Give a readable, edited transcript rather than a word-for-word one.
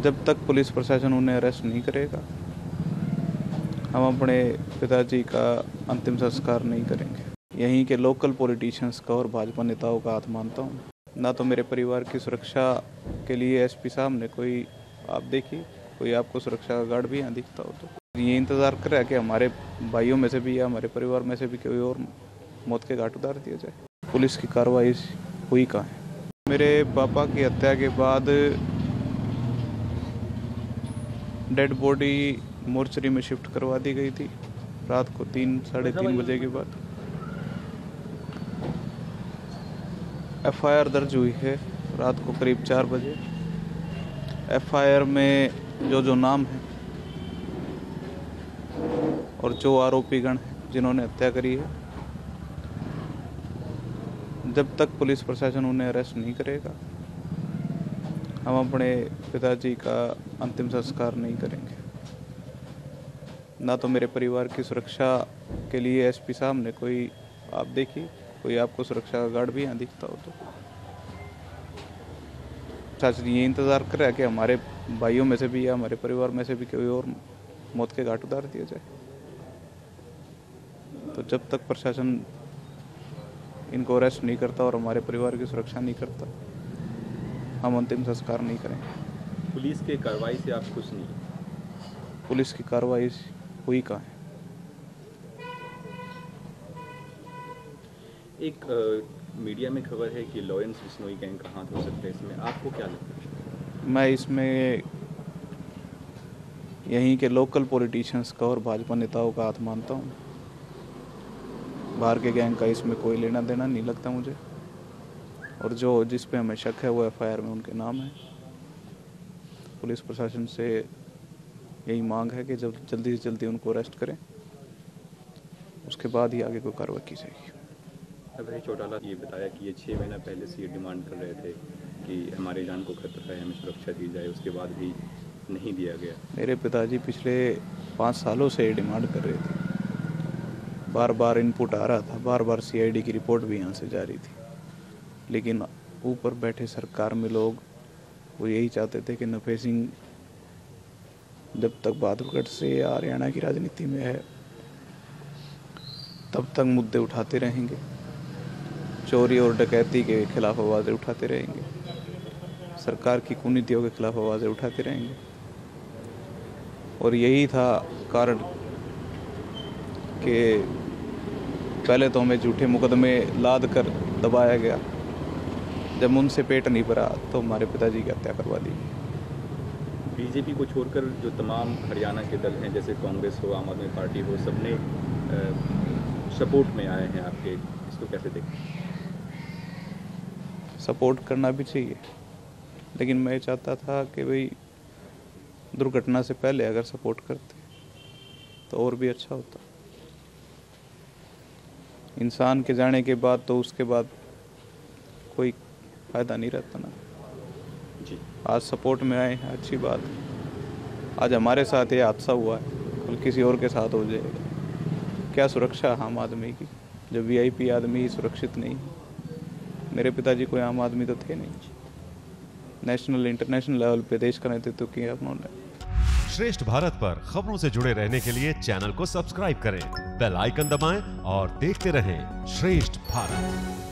जब तक पुलिस प्रशासन उन्हें अरेस्ट नहीं करेगा, हम अपने पिताजी का अंतिम संस्कार नहीं करेंगे। यहीं के लोकल पॉलिटिशियंस का और भाजपा नेताओं का हाथ मानता हूँ। ना तो मेरे परिवार की सुरक्षा के लिए एसपी साहब ने कोई, आप देखिए, कोई आपको सुरक्षा का गार्ड भी यहाँ दिखता हो तो ये इंतज़ार कर रहा है कि हमारे भाइयों में से भी या हमारे परिवार में से भी कोई और मौत के घाट उतार दिया जाए। पुलिस की कार्रवाई हुई कहाँ है? मेरे पापा की हत्या के बाद डेड बॉडी मोर्चरी में शिफ्ट करवा दी गई थी रात को 3 साढ़े 3 बजे के बाद। एफआईआर दर्ज हुई है रात को करीब 4 बजे। एफआईआर में जो नाम है और जो आरोपीगण हैं जिन्होंने हत्या करी है, जब तक पुलिस प्रशासन उन्हें अरेस्ट नहीं करेगा, हम अपने पिताजी का अंतिम संस्कार नहीं करेंगे। ना तो मेरे परिवार की सुरक्षा के लिए एसपी साहब ने कोई, आप देखिए, कोई आपको सुरक्षा का गार्ड भी यहाँ दिखता हो तो शासन ये इंतज़ार कर रहा है कि हमारे भाइयों में से भी या हमारे परिवार में से भी कोई और मौत के घाट उतार दिया जाए। तो जब तक प्रशासन इनको अरेस्ट नहीं करता और हमारे परिवार की सुरक्षा नहीं करता, हम अंतिम संस्कार नहीं करेंगे। पुलिस के कार्रवाई से आप खुश नहीं? पुलिस की कार्रवाई हुई कहाँ है? एक मीडिया में खबर है कि लॉरेंस बिश्नोई गैंग का हाथ हो सकता है इसमें, आपको क्या लगता है? मैं इसमें यहीं के लोकल पॉलिटिशियंस का और भाजपा नेताओं का हाथ मानता हूँ। बाहर के गैंग का इसमें कोई लेना देना नहीं लगता मुझे। और जिस पे हमें शक है वो एफआईआर में उनके नाम है। पुलिस प्रशासन से यही मांग है कि जब जल्दी से जल्दी उनको अरेस्ट करें, उसके बाद ही आगे कोई कार्रवाई की जाएगी। अभय चौटाला ये बताया कि ये 6 महीना पहले से ये डिमांड कर रहे थे कि हमारे जान को खतरा है, हमें सुरक्षा दी जाए, उसके बाद भी नहीं दिया गया। मेरे पिताजी पिछले 5 सालों से डिमांड कर रहे थे। बार बार इनपुट आ रहा था, बार बार सीआईडी की रिपोर्ट भी यहाँ से जा रही थी, लेकिन ऊपर बैठे सरकार में लोग वो यही चाहते थे कि नफे सिंह जब तक बहादुरगढ़ से या हरियाणा की राजनीति में है तब तक मुद्दे उठाते रहेंगे, चोरी और डकैती के खिलाफ आवाज़ें उठाते रहेंगे, सरकार की कुनीतियों के खिलाफ आवाज़ें उठाते रहेंगे। और यही था कारण कि पहले तो हमें झूठे मुकदमे लाद कर दबाया गया। जब उनसे पेट नहीं भरा तो हमारे पिताजी की हत्या करवा दी। बीजेपी को छोड़कर जो तमाम हरियाणा के दल हैं, जैसे कांग्रेस हो, आम आदमी पार्टी हो, सबने सपोर्ट में आए हैं आपके, इसको कैसे देखते? सपोर्ट करना भी चाहिए, लेकिन मैं चाहता था कि भाई दुर्घटना से पहले अगर सपोर्ट करते तो और भी अच्छा होता। इंसान के जाने के बाद तो उसके बाद कोई फ़ायदा नहीं रहता ना जी। आज सपोर्ट में आए हैं, अच्छी बात। आज हमारे साथ ये हादसा हुआ है, कल किसी और के साथ हो जाएगा। क्या सुरक्षा आम आदमी की, जब वीआईपी आदमी ही सुरक्षित नहीं? मेरे पिताजी कोई आम आदमी तो थे नहीं। नेशनल इंटरनेशनल लेवल पे देश का नेतृत्व किया उन्होंने। श्रेष्ठ भारत पर खबरों से जुड़े रहने के लिए चैनल को सब्सक्राइब करें, बेल आइकन दबाएं और देखते रहें श्रेष्ठ भारत।